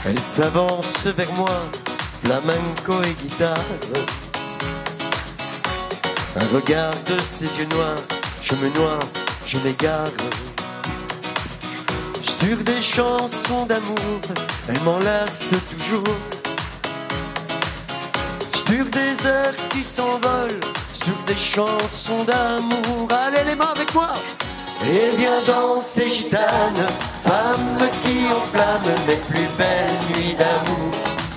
Elle s'avance vers moi, flamenco et guitare. Un regard de ses yeux noirs, je me noie, je m'égare. Sur des chansons d'amour, elle m'enlace toujours. Sur des airs qui s'envolent, sur des chansons d'amour. Allez les mains avec moi! Et viens danser gitane, femme qui enflamme mes plus belles nuits d'amour.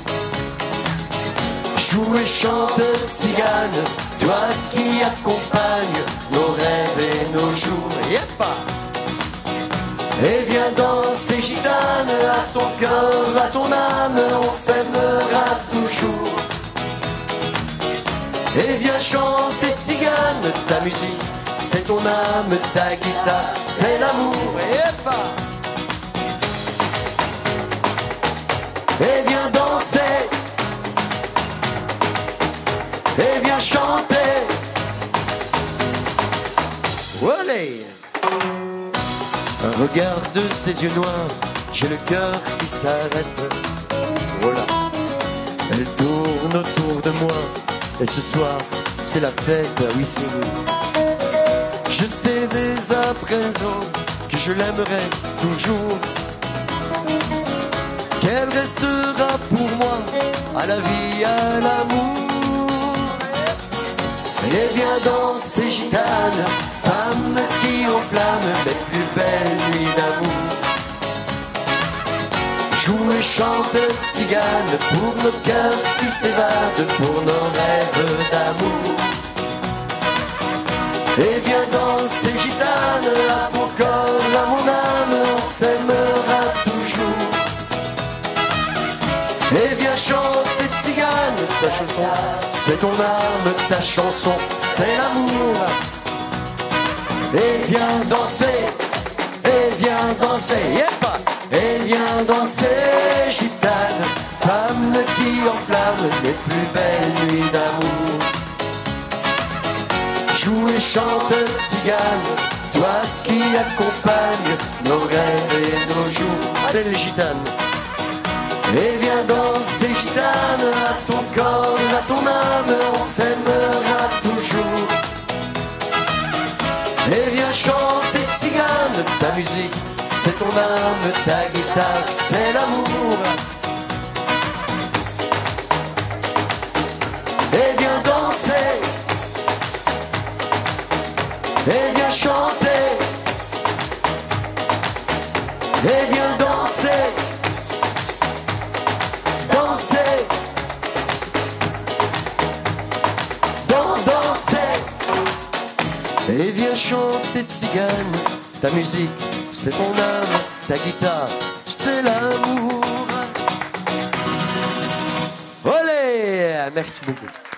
Joue et chante cigane, toi qui accompagnes nos rêves et nos jours. Yepa! Et viens danser gitane, à ton cœur, à ton âme, on s'aimera toujours. Et viens chanter tzigane, ta musique, c'est ton âme, ta guitare, c'est l'amour. Et viens danser, et viens chanter. Olé! Un regard de ses yeux noirs, j'ai le cœur qui s'arrête. Voilà, elle tourne autour de moi. Et ce soir, c'est la fête, oui c'est nous. Je sais dès à présent que je l'aimerai toujours, qu'elle restera pour moi à la vie, à l'amour. Et viens danser gitane, femme qui enflamme mes plus belles nuits d'amour. Joue et chante cigane pour nos cœurs qui s'évadent, pour nos rêves d'amour. Et viens danser gitane, à mon corps, à mon âme, on s'aimera toujours. Et viens chanter tzigane, ta chanson, c'est ton âme, ta chanson, c'est l'amour. Et viens danser, yepa! Et viens danser gitane, femme qui enflamme les plus belles nuits d'amour. Joue et chante cigane, toi qui accompagnes nos rêves et nos jours. Allez les gitanes! Et viens danser gitane, à ton corps, à ton âme, on s'aimera toujours. Et viens chanter tzigane, ta musique, c'est ton âme, ta guitare, c'est l'amour. Et viens danser, et viens chanter, et viens danser, danser, danser. Et viens chanter tzigane, ta musique, c'est ton âme, ta guitare, c'est l'amour. Olé! Merci beaucoup.